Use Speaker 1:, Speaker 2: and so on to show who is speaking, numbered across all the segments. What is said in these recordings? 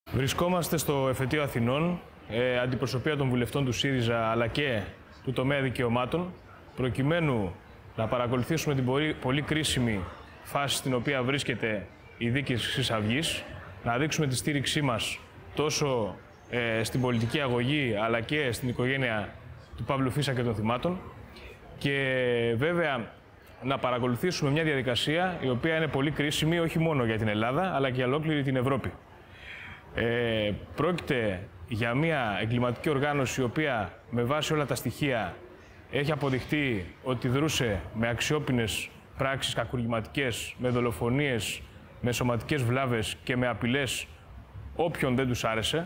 Speaker 1: Βρισκόμαστε στο Εφετείο Αθηνών, αντιπροσωπεία των βουλευτών του ΣΥΡΙΖΑ αλλά και του τομέα δικαιωμάτων, προκειμένου να παρακολουθήσουμε την πολύ κρίσιμη φάση στην οποία βρίσκεται η δίκη της Χρυσής Αυγής, να δείξουμε τη στήριξή μας τόσο στην πολιτική αγωγή αλλά και στην οικογένεια του Παύλου Φίσα και των θυμάτων και βέβαια να παρακολουθήσουμε μια διαδικασία η οποία είναι πολύ κρίσιμη όχι μόνο για την Ελλάδα αλλά και για ολόκληρη την Ευρώπη. Πρόκειται για μια εγκληματική οργάνωση η οποία με βάση όλα τα στοιχεία έχει αποδειχτεί ότι δρούσε με αξιόπινες πράξεις κακουργηματικές, με δολοφονίες, με σωματικές βλάβες και με απειλές όποιον δεν τους άρεσε.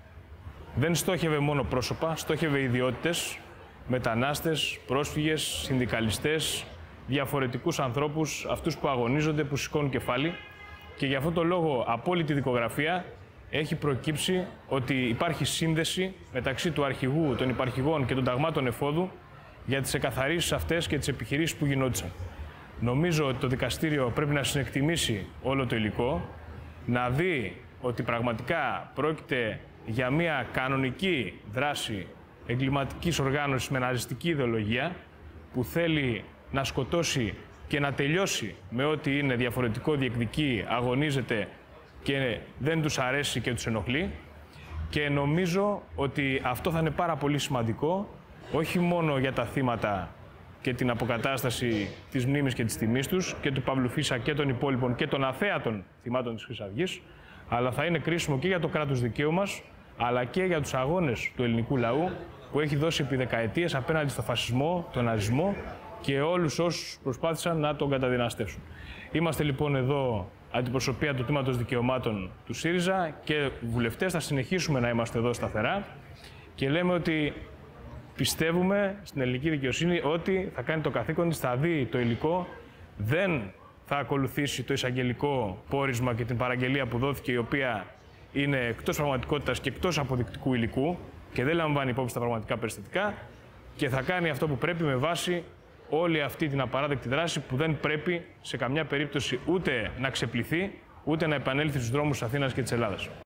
Speaker 1: Δεν στόχευε μόνο πρόσωπα, στόχευε ιδιότητες, μετανάστες, πρόσφυγες, συνδικαλιστές, διαφορετικούς ανθρώπους, αυτούς που αγωνίζονται, που σηκώνουν κεφάλι. Και για αυτόν τον λόγο, απόλυτη δικογραφία, έχει προκύψει ότι υπάρχει σύνδεση μεταξύ του αρχηγού, των υπαρχηγών και των ταγμάτων εφόδου για τις εκαθαρίσεις αυτές και τις επιχειρήσεις που γινόντουσαν. Νομίζω ότι το δικαστήριο πρέπει να συνεκτιμήσει όλο το υλικό, να δει ότι πραγματικά πρόκειται για μια κανονική δράση εγκληματικής οργάνωσης με ναζιστική ιδεολογία που θέλει να σκοτώσει και να τελειώσει με ό,τι είναι διαφορετικό, διεκδικεί, αγωνίζεται και δεν τους αρέσει και τους ενοχλεί. Και νομίζω ότι αυτό θα είναι πάρα πολύ σημαντικό, όχι μόνο για τα θύματα και την αποκατάσταση της μνήμης και της τιμής τους και του Παύλου Φίσα και των υπόλοιπων και των αθέατων θυμάτων της Χρυσής Αυγής, αλλά θα είναι κρίσιμο και για το κράτος δικαίου μας, αλλά και για τους αγώνες του ελληνικού λαού που έχει δώσει επί δεκαετίες απέναντι στο φασισμό, τον ναζισμό και όλους όσους προσπάθησαν να τον καταδυναστεύσουν. Είμαστε λοιπόν εδώ αντιπροσωπεία του Τμήματος Δικαιωμάτων του ΣΥΡΙΖΑ και βουλευτές, θα συνεχίσουμε να είμαστε εδώ σταθερά και λέμε ότι πιστεύουμε στην ελληνική δικαιοσύνη ότι θα κάνει το καθήκον της, θα δει το υλικό, δεν θα ακολουθήσει το εισαγγελικό πόρισμα και την παραγγελία που δόθηκε, η οποία είναι εκτός πραγματικότητας και εκτός αποδεικτικού υλικού και δεν λαμβάνει υπόψη τα πραγματικά περιστατικά και θα κάνει αυτό που πρέπει με βάση όλη αυτή την απαράδεκτη δράση που δεν πρέπει σε καμιά περίπτωση ούτε να ξεπληθεί, ούτε να επανέλθει στους δρόμους της Αθήνας και της Ελλάδας.